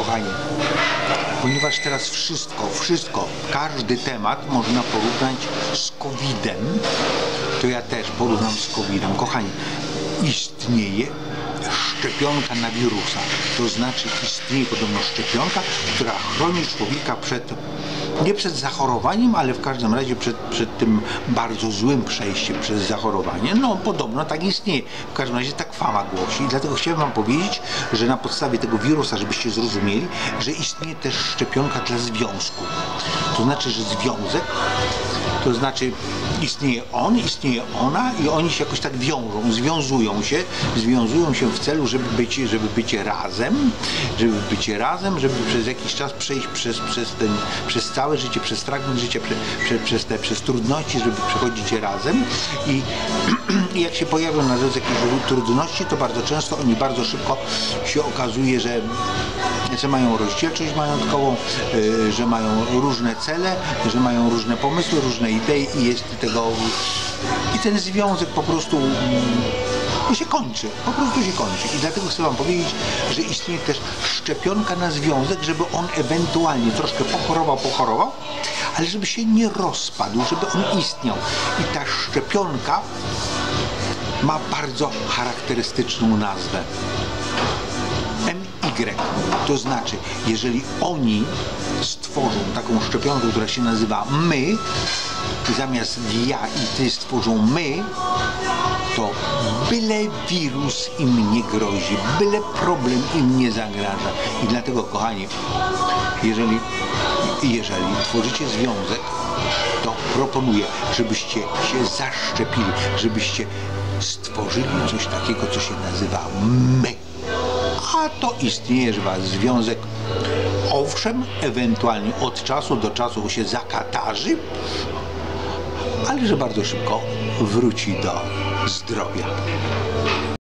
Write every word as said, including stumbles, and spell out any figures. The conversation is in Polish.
kochani, ponieważ teraz wszystko, wszystko, każdy temat można porównać z kowidem, to ja też porównam z kowidem. Kochani, istnieje szczepionka na wirusa, to znaczy istnieje podobno szczepionka, która chroni człowieka przed, nie przed zachorowaniem, ale w każdym razie przed, przed tym bardzo złym przejściem przez zachorowanie. No podobno tak istnieje, w każdym razie tak fama głosi i dlatego chciałem wam powiedzieć, że na podstawie tego wirusa, żebyście zrozumieli, że istnieje też szczepionka dla związku. To znaczy, że związek, to znaczy istnieje on, istnieje ona i oni się jakoś tak wiążą, związują się, związują się w celu, żeby być, żeby być razem, żeby być razem, żeby przez jakiś czas przejść przez, przez, ten, przez całe życie, przez fragment życia, prze, prze, przez, te, przez trudności, żeby przechodzić razem i, i jak się pojawią na drodze jakieś trudności, to bardzo często oni bardzo szybko się okazuje, że że mają rozdzielczość majątkową, yy, że mają różne cele, że mają różne pomysły, różne idee i jest tego i ten związek po prostu yy, się kończy, po prostu się kończy. I dlatego chcę wam powiedzieć, że istnieje też szczepionka na związek, żeby on ewentualnie troszkę pochorował, pochorował, ale żeby się nie rozpadł, żeby on istniał. I ta szczepionka ma bardzo charakterystyczną nazwę. Y. To znaczy, jeżeli oni stworzą taką szczepionkę, która się nazywa my, zamiast ja i ty stworzą my, to byle wirus im nie grozi, byle problem im nie zagraża. I dlatego, kochani, jeżeli, jeżeli tworzycie związek, to proponuję, żebyście się zaszczepili, żebyście stworzyli coś takiego, co się nazywa my. A to istnieje, że wasz związek, owszem, ewentualnie od czasu do czasu się zakatarzy, ale że bardzo szybko wróci do zdrowia.